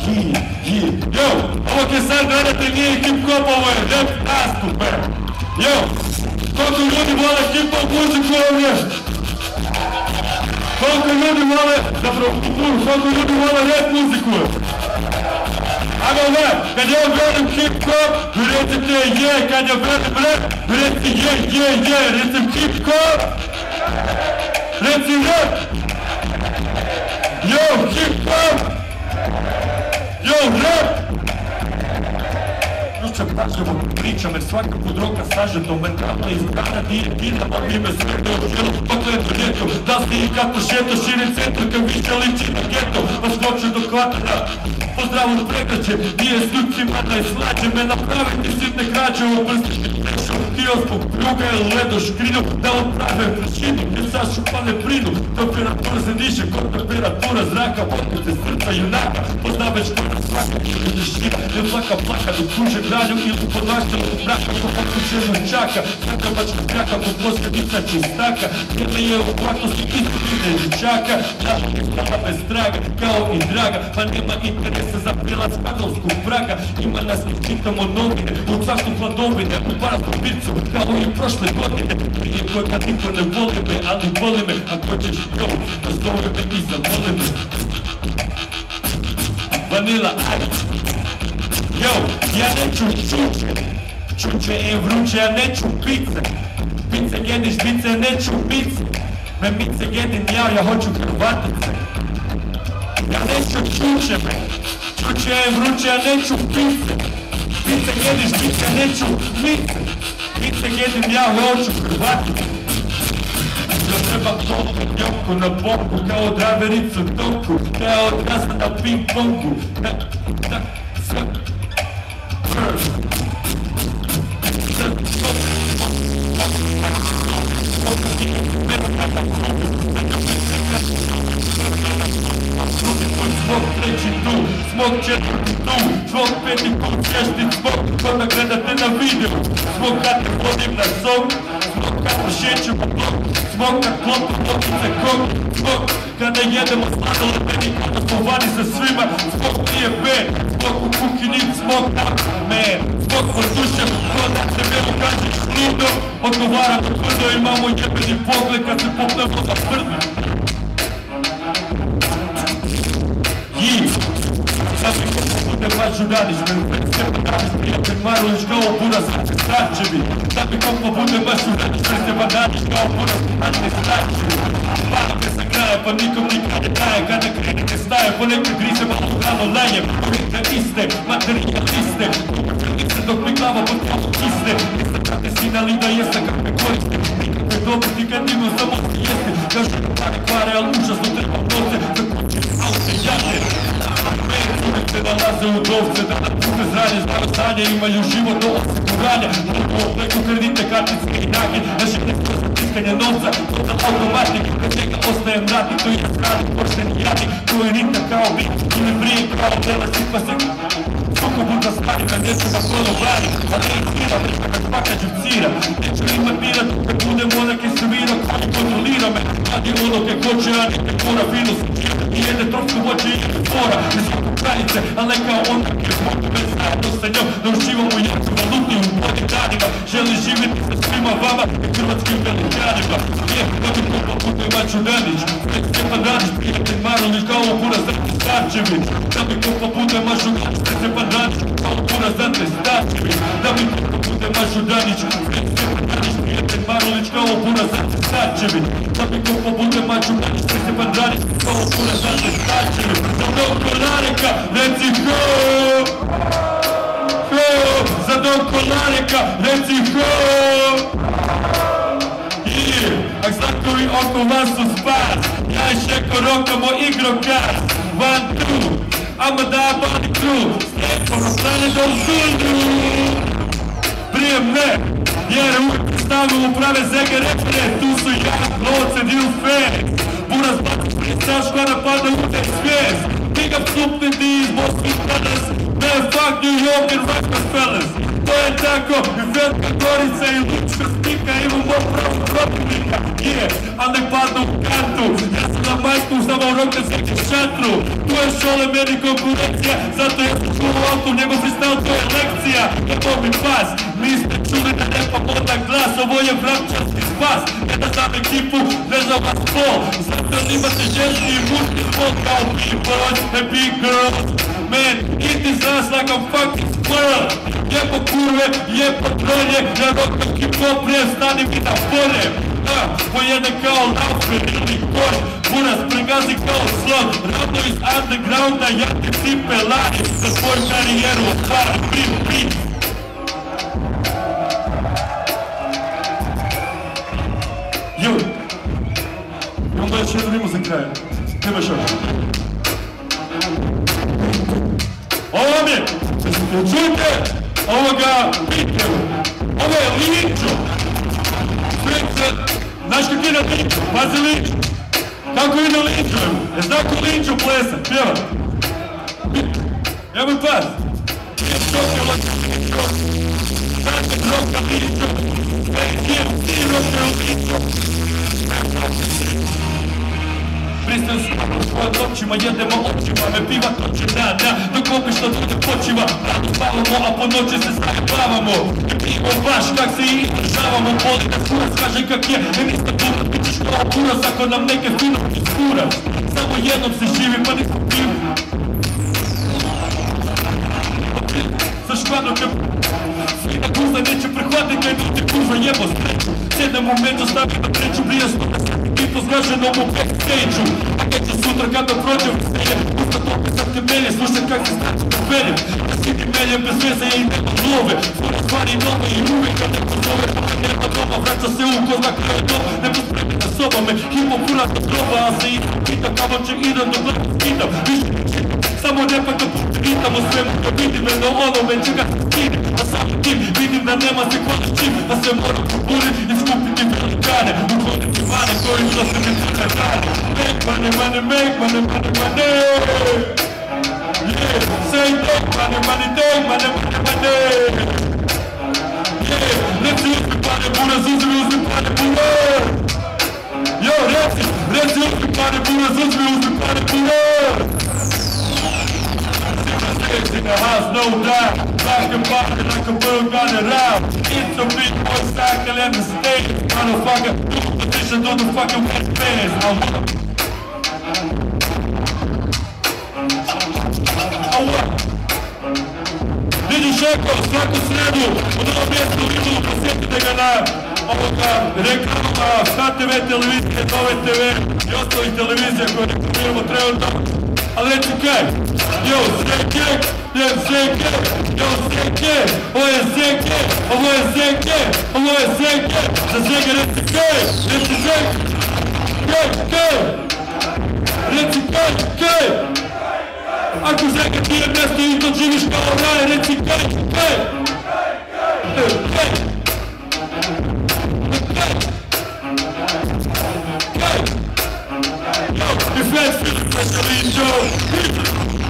Jo, ovo ke sad gledate nije hip-hop, ovo je rap nastupe. Jo, koliko ljudi vole hip-hop muziku ovdje? Koliko ljudi vole, zapravo, koliko ljudi vole rap muziku? Ajmo ne, kad ja velim hip-hop, vi recite je, kad ja velim rap, vi recite je, recim hip-hop, recim rap. Jo, hip-hop, jo, rap. Slušam pažljivo pričam jer svaka podroka sažetom mentalno izgrana nije dinamo ime sve do želo pogledu ljetom. Da si i kako šeto širim centru kad više liči na geto pa skoču do kvatara. Pozdrav od pregrađe, nije slučci mada je slađe me napraviti sitne krađe u brstišnje prešao kiosku, pruga je ledo škrinu da odprave prašinu gdje sašupane prinu. Temperatura se diše kod temperatura zraka vodnice srca junaka poznaveš kod svaka tišina jer svaka plaka dok kuže granju ili podlaštenu od braka ko pokućenu čaka sakabačka kraka po posljedica čistaka jedna je u platnosti istine dječaka da bez traga kao i draga pa nema interesa za prilaz kadrovskog praga ima nas ne čitamo novine u carstvu hladovine u baraznu picu kao i prošle godine prije koje kad niko ne voli me ali voli me ako ćeš jo da zove me i zavoli me Vanilla Ice. Jo, ja neću čuče je vruće, ja neću pice. Pice jediš, pice neću pice. Me mice jedim ja hoću Hrvatice. Ja neću čuče je vruće, ja neću pice. Pice jediš, pice neću pice. Pice jedim ja hoću Hrvatice. Ja trebam toliko joko na boku, kao drivericu toku, kao odrasla na ping-pongu. Sve Smog treći tu, smog četvrti tu, smog peti put sješti smog, kada gledate na video. Smog kad te vodim na zog, smog kad pošećem u blok, smog kad klopu potice kog, smog kada jedemo sladolebeni, kada smo vani sa svima, smog nije bed, smog u kuhinji, smog up, man, smog podušem, kada se velo kažeš ludo, odgovaram od brdo, imamo jebeni pogled kad se popnemo za brdo. Da bi ko bude pažu radiš, me u pet sebe radiš, prijatelj Marulić kao buraz, stračevi. Da bi ko bude pažu radiš, me sebe radiš kao buraz, manjne stračevi. Hvala me sa kraja, pa nikom nikad ne daje, kada krenite staje, ponekad grize malo glavo lajem. Uvijek iste, materijaliste, se dok mi glava pod glavo kiste. Nisam kada sinali da jeste kako me koriste, nikakve dobiti kad imam samo se jeste. Kažu da pare kvare, ali užasno trebam novce, za kuće aute jade. Uvijek se nalaze u dovce, da na puste zranje, znamo stanje, imaju život do osiguranja. Preko kredite, kartice i nage, naši nekako za tiskanje novca, total automatik, kad njega ostaje mratik, to je skralik, pošteni jadnik, koji rita kao bit, ili brije kao dela, sipa se suko buta stvari, kad neće da kolo brani, a ne izvira, već kad svaka dživcira. Neću imat mirat, kad budem onak i servira, koji kontrolira me, radi ono ke hoće, a ne ke mora fino se čira, i jede tropsko voće i jede fora, ne svako granice, ali ne kao onak je mogu bez zajedno sa njom, da uživamo jacu valuti u bodim danima, želi živjeti sa svima vama i hrvatskim veličanima. Je, da bi kopa puta Maču Radić, već Stjepan Radić, prijatelj Marulić, kao buraz Ante Starčević. Da bi kopa puta Maču Radić, već Stjepan Radić, kao buraz Ante Starčević. Da bi kopa puta Maču Radić, već Stjepan Radić, prijatelj Marulić, kao buraz Ante Starčević. Da bi kopa puta Maču Radić, već Stjepan Radić, kao buraz Ante Starčević. Za Donko Lareka, reci ho! Za Donko Lareka, reci ho! A znakovi oko vas su spas, ja i Šeko rokamo igrokaz. 1, 2, I'ma die by the crew, slijepo na strane do sudu. Prije me, jer uvijek stavimo u prave zege repere, tu su ja, Loce, Dil Fenix. Buraz baci pristaš kada pada u tek svijest. Big up Snoop and D's, most sweet brothers, man fuck New York and Rikers fellas. To je tako, i Velika Gorica i Lučka Stika imamo pravo protivnika. A ne padnu u kantu, ja sam na majsku samo u rokersku šatru. Tu je Šole meni konkurencija, zato ja sam čuo auto, njegov freestyle to je lekcija. Kako mi pas, niste čuli da ne pomoda glas, ovo je vrapčarski spas. Ne da znam ekipu, ne znam vas pol, zato imate ženski i muški spol kao B-boys and B-girls. Man, eat this ass like a fucking squirrel. Jebo kurve, jebo trolje, ja rockam hip-hop, stani mi na polje. Pojede kao Alfred ili Koš, buras pregazi kao slon. Ravno iz undergrounda, ja ti cipe lani, za svoju karijeru otvara beat. Joj, imam da još jednu rimu za kraj. Nema još. Ovo vam je, čujte, ovoga bitke, ovo je Linčo. Znaš kak ide Linčo? Pazi Linčo. Kako ide Linčo? Je zna ko Linčo plesa? Pjeva. Evo mi pas. Je šokala Linčo. Znate roka Linčo. Ti roka Linčo. Pristan s svojim očima, jedemo očima, me piva toče dana, dok opet što druge počiva, rano spavamo, a po noći se zajebavamo. Ne pijemo baš kak se i izdržavamo, boli da kurac kaže kak je, ne niste kurac, bit ćeš kao kurac ako nam neke finovki skurac. Samo jednom se živi, pa nismo pivi. Sa škvanom ne... Svima kuza neće prehvatit kaj ti kuza jebo sreću. Sjedem u među, stavim na treću, prije to zgaženom u backstage-u. A kad ću sutra kada prođem u sredje, usta topi sam temelje, slušaj kak se znači popeljem. Da sidi meljem bez veze i nema nove, stvore stvari nove i uvijek kad neko zove, pa nema doma, vraća se u ko zna kada je dom, ne pospremi na soba me, hip-hop puna do groba, a se isto pita kamo će idem do gleda skitam, više čitam, samo ne pa kad pitam o svemu, kad vidim me na onome čega se skine, a samim tim vidim da nema se kod s čim, da se moram poburit i skupiti velikane, ukloniti mane koji što se mi tuče radi. Make money, money, make money, money, money. Yeah, say take money, money, take money, money, money. Yeah, reci uzmi pare buraz, uzmi pare buraz. Yo, reci uzmi pare buraz, uzmi pare buraz. In the house, no doubt. Back and back like a bird got it out. It's a big boy cycle in the stage. Motherfucker, do the position, do the fucking west bands. Vidiš Eko, svaku sredu, u novom mjestu Lidlu, posjetite ga na reklama HTV televizije, Nove TV i ostalih televizija koje reklamiramo trenutno. Ali reći kaj, yo, seke, yo, seke, yo, seke, ovo je seke, ovo je seke, ovo je seke, za svega reci kaj, reci kaj, ako svega ti je mjesto i to živiš kao raj, reci kaj, If that's the Linčo,